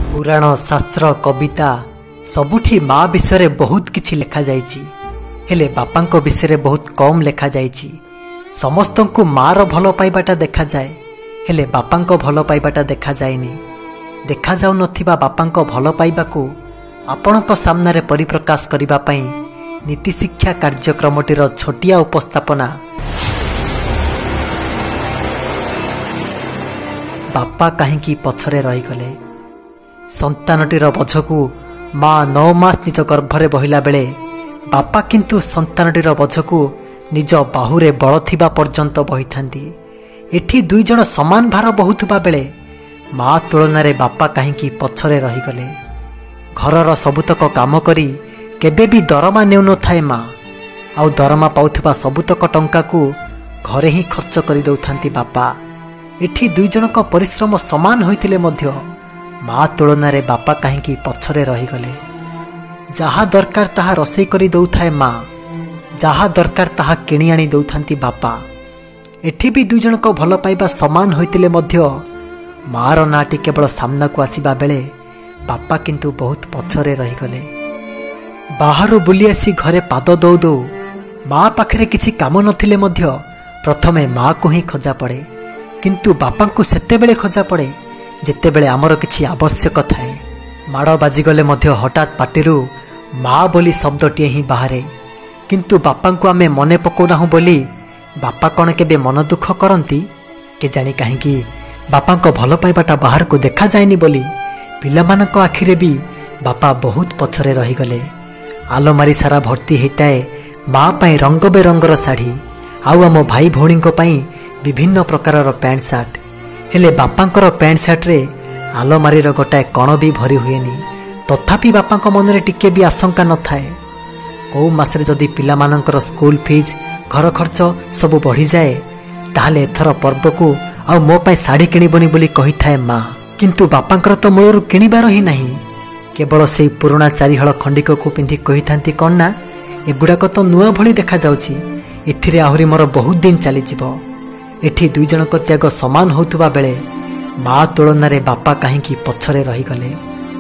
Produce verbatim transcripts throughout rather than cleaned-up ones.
पुराण शास्त्र कविता सबुठी माँ विषय बहुत किछि लिखा जाइछि, हेले बापा विषय बहुत कम लिखा जाइछि। समस्त को माँ रो भल पाइबाटा देखा जाए, हेले बापा भल पाइबाटा देखा जाएनी। देखा जाउ नथिबा बापा भल पाइबाकू आपणक सामने परिप्रकाश करिबा पई नीति शिक्षा कार्यक्रमटीर छोटिया उपस्थापना। बापा कहीं पछरे रहीगले। संतानटीर बोझकू माँ नौ मास निज गर्भरे बहिला बेले बापा किंतु संतानटीर बोझकू निज बाहुरे बल थिबा पर्यंत बहिथांती। एठी दुई जण समान भार बहुथबा बेले माँ तुलना रे बापा कहीं पछरे रहीगले। घरर सबुतक काम करी केबे भी दरमा नेउ न थाए माँ, आउ दरमा पाउथबा सबुतक टंका को घरे ही खर्च करि दउथांती बापा। एठी दुई जनक परिश्रम समान होइतिले मध्य माँ तुलना रे बापा कहीं पछरे रहीगले। जहा दरकार ताहा रोषेई करि दउथाए माँ, जहा दरकार ताहा किणी आनी दउथांती बापा। एठी भी दुई जनक भल पाइबा समान होइतिले मध्य मार नाटी केवल सामना को आसीबा बेले बापा किंतु बहुत पछरे रहीगले। बाहर बुली आसी घरे पाद दौ दौ माँ पाखरे किछि काम नथिले मध्य प्रथमे माँ को ही खोजा पड़े, किंतु बापा को सेतेबेले खोजा पड़े जेतेबेले आमर किछि आवश्यक थाए। माड़ बाजिगले मध्य हठात पाटिरू माँ बोली शब्दटीए ही बाहरे, किंतु बापा को आमे मने पकौनाहु बोली बापा कौन केबे मन दुख करती के जानी। कहीं बापा को भल पाइबाटा बाहर को देखा जाएनी बोली पिलामानक आखिरे भी बापा बहुत पछरे रहीगले। आलमारी सारा भर्ती होताए माँ पाई रंग बेरंगर शाढ़ी, आउ आम भाई भौणी विभिन्न प्रकार पैंट सार्ट, हेले बापांकर पैंट सार्ट रे आलमारी गोटाए कण भी भरी हुएनी। तथापि बापा मन में टिके भी आशंका न थाए कौ मासरे जदि पिलामानंकर स्कूल फीस घर खर्च सब बढ़ी जाए ताहले एथर पर्व को आ मो पाई साड़ी किणबनी बोली कही थाए माँ। किंतु बापांकर तो मूलरू किणिबार ही नहीं, केवल से पुराना चारिहल खंडिक को पिंधि कही थांती कौन ना एगुड़ाक तो नुआ भली देखा जाउछि, एथिरे आहुरी मोर बहुत दिन चली जिवो। एठी दुई जनक त्याग समान होतुबा बेले माँ तुलना रे बापा कहीं पछरे रहीगले।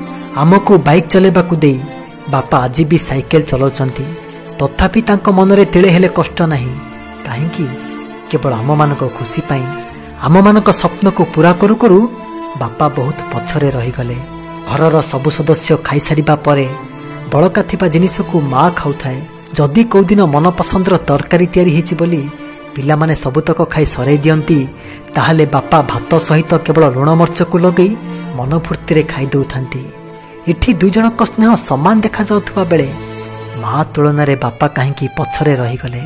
आमको बाइक चलेबाकू दे बापा आज भी साइकेल चलाउछंती, तथापि तांको मनरे तिळे हेले कष्ट नहीं। कहीं केवल आम मानक खुशी पाई आम मानक स्वप्न को पूरा करू करू बापा बहुत पछरे रहीगले। घरर सबु सदस्य खाई सारिबा परे बळका थिबा जिनिस को माँ खाउथाए। जदि कौ दिन मन पसंदर तरकारी तैयारी हिची बोली पिलामाने सबुतक खाई सराई दियंती, ताहले बापा भात सहित केवल लुण मर्च को लगई मन फूर्ति रे खाई दउथांती। एठी दुई जनक स्नेह समान देखा जाउथबा बेले माँ तुलना रे बापा कहीं पछरे रहीगले।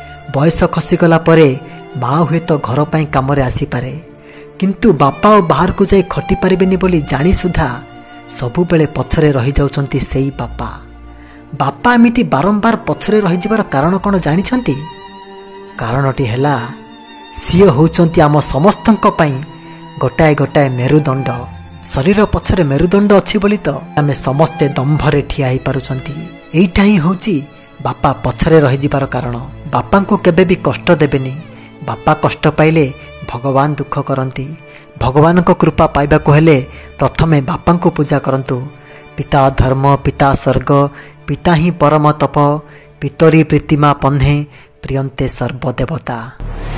बयस खसीगला परे माँ हुए तो घर पाई कामरे आसी पारे, किंतु बापा और बाहर को जाई खटी पारिबेनी बोली जानी सुधा सबु बेले पछरे रही जाउछंती सेई बापा। बापा एमिति बारंबार पछरे रही जिबार कारण कोन जानिछंती? कारणटी हेला सिए होउचंती आम समस्तंक पई गोटाए गोटाए मेरुदंड। शरीर पछरे मेरुदंड अछि बोली तो आमे समस्ते दंभरे ठिया ही पारुचंती। एइटा ही होउची बापा पछरे रही जिबार कारण। बापा को केबे भी कष्ट देबेनी, बापा कष्ट पाइले भगवान दुख करती। भगवान को कृपा पाइबा को हेले प्रथमे बापा को पूजा करंतु। पिता धर्म, पिता स्वर्ग, पिता ही परम तप, पितरी प्रीतिमा पन्हे प्रियंते सर्वदेवता।